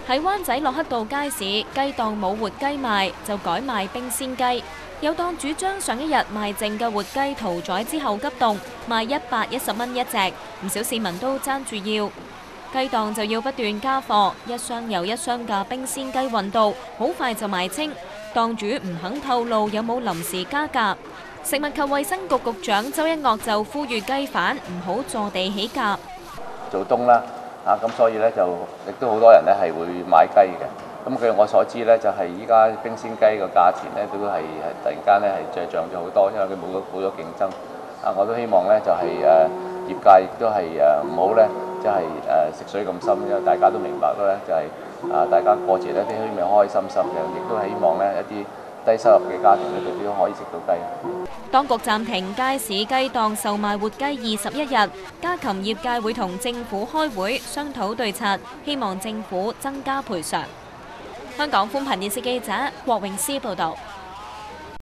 喺灣仔駱克道街市，雞檔冇活雞賣，就改賣冰鮮雞。有檔主將上一日賣剩嘅活雞屠宰之後急凍，賣110蚊一隻，唔少市民都爭住要。雞檔就要不斷加貨，一箱又一箱嘅冰鮮雞運到，好快就賣清。檔主唔肯透露有冇臨時加價。食物及衛生局局長周一嶽就呼籲雞販唔好坐地起價。 做冬啦，咁所以咧就亦都好多人咧係會買雞嘅。咁據我所知咧，就係依家冰鮮雞個價錢咧都係突然間咧係漲咗好多，因為佢冇咗競爭。我都希望咧就係業界亦都係唔好咧，即係食水咁深，因為大家都明白咧，就係大家過節咧都希望開開心心嘅，亦都希望咧一啲低收入嘅家庭咧，佢都可以食到雞。 當局暫停街市雞檔售賣活雞21日，家禽業界會同政府開會商討對策，希望政府增加賠償。香港寬頻電視記者郭詠詩報導。